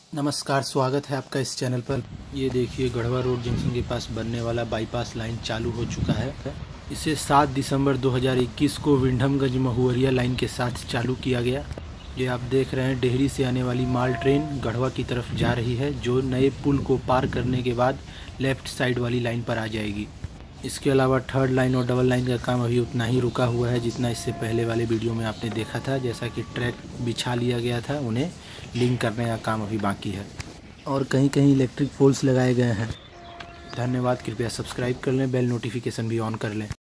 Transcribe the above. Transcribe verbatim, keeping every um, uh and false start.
नमस्कार, स्वागत है आपका इस चैनल पर। ये देखिए गढ़वा रोड जंक्शन के पास बनने वाला बाईपास लाइन चालू हो चुका है। इसे सात दिसंबर दो हज़ार इक्कीस को विंडमगंज महुवरिया लाइन के साथ चालू किया गया। ये आप देख रहे हैं डेहरी से आने वाली माल ट्रेन गढ़वा की तरफ जा रही है, जो नए पुल को पार करने के बाद लेफ़्ट साइड वाली लाइन पर आ जाएगी। इसके अलावा थर्ड लाइन और डबल लाइन का काम अभी उतना ही रुका हुआ है जितना इससे पहले वाले वीडियो में आपने देखा था। जैसा कि ट्रैक बिछा लिया गया था, उन्हें लिंक करने का काम अभी बाकी है और कहीं कहीं इलेक्ट्रिक पोल्स लगाए गए हैं। धन्यवाद। कृपया सब्सक्राइब कर लें, बेल नोटिफिकेशन भी ऑन कर लें।